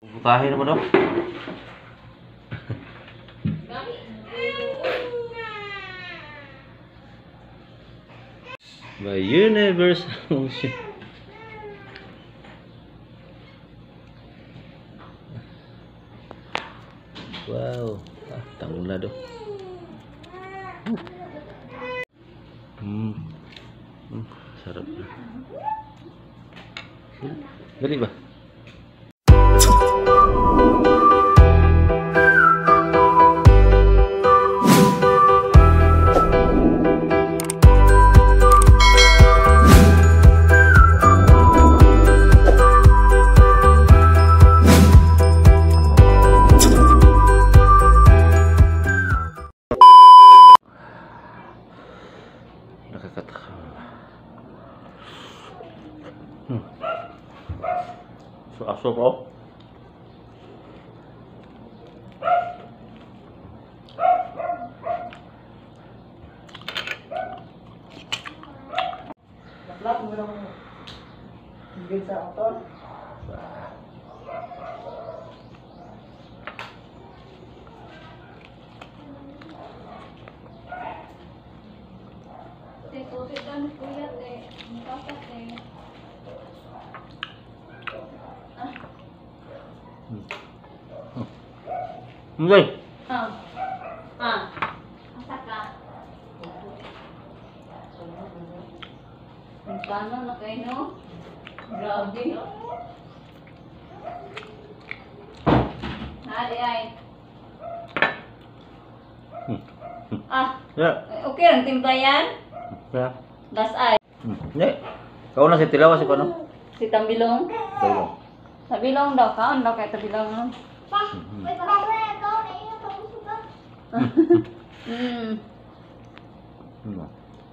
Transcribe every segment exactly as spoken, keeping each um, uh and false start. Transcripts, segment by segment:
Butahin naman daw. By Universal Motion. Wow, ah, tanggung na daw. Hmm. Hmm, sarap na. Gali ba? Hmm. So aso ko. Lahat mo lang bigay sa autor. Teko, teko, kuya, te. Mukha te. Hindi. Ah. Ah. Asa ka? Ang paano na kayo, no? Grabe. Hali ay. Hmm. Ah. Ya. Okay lang timpla yan? Ya. Das ay. Hmm. Hindi. Kau na si Tilawa si Kono. Si Tambilong? Tilawa. Tabilong daw. Kaon daw kay Tabilong. No? Hmm. Hmm. Hmm.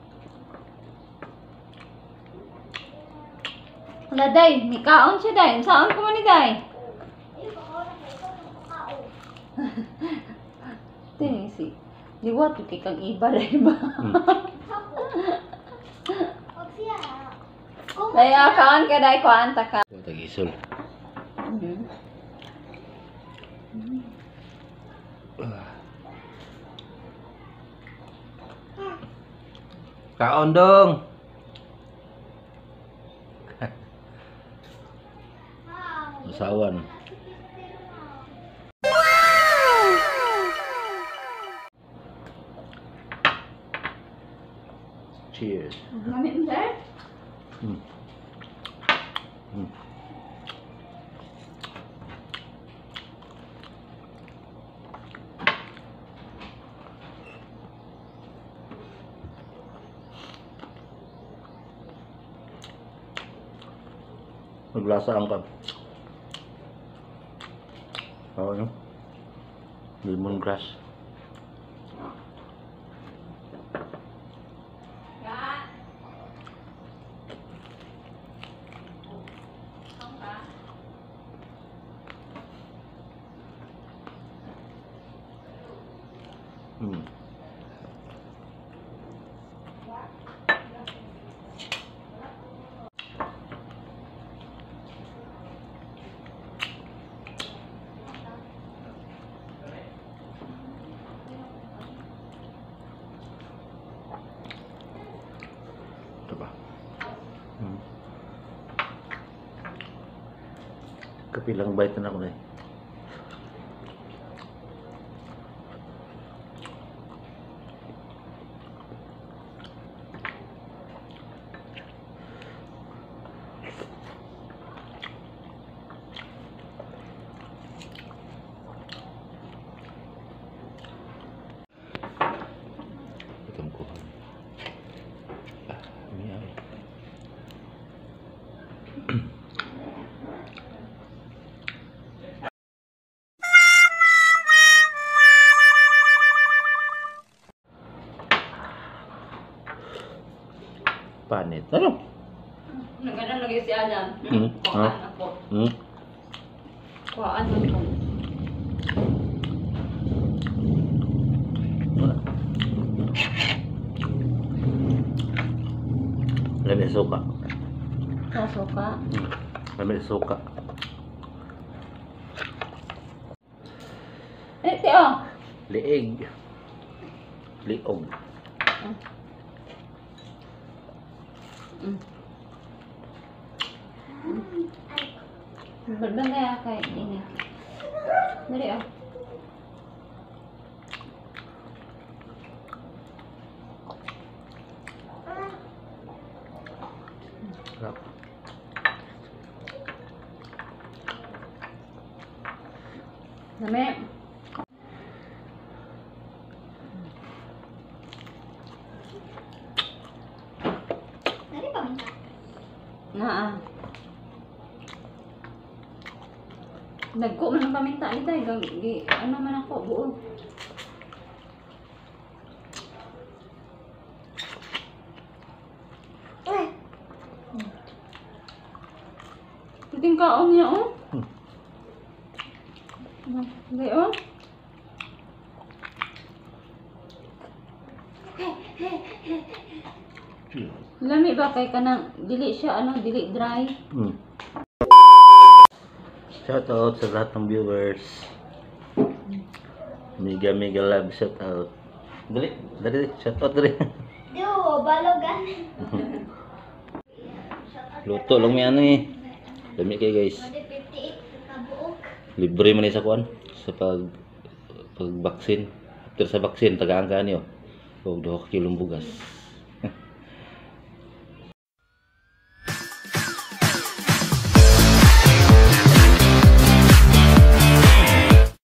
Wala, day. May kaon siya, day. Saan ko man ni, day? Tining si. Liwat, kay kang iba, day ba? Day, ah, kaon ka, day. Kuhaan ta ka. Tagisol. Hmm. Kaon dong. Usawan. Cheers. Mamin, sir? Hmm. Hmm. Maglasa ang ka. Oh, no? Lemongrass. Ya. Hmm. Ito ba? Hmm. Kapilang bite na ako na eh. Itong kuhan. Ah, miyay. Panit. Ano? Nagano lagi si Adam. Hmm. Kuhaan Ah. ako. Hmm? Kuhaan ako. Lami suka. Nasuka. Hmm. Lami suka. Eh, ti oh. Liig. Liog. Mm. Berbanda kayak ini. Dari oh. Sarap. Dami. Dari paminta. Nga ah. Nagko man ang paminta ni tay gagi ano man ako buo. Eh, Puting kaon niya oh. Hmm. Gay oh. Lami ba kay kanang dili siya ano dili dry. Hmm. Shout out sa lahat ng viewers. Mega mega love shout out. Dali, dali, shout out dali. do balogan. Luto lang may ano eh. Dami kayo guys. Madi fifty-eight kabuok. Libre man eh sa kuan sa pag pag vaccine. After sa vaccine tagaan ka niyo. Og duha ka kilong bugas.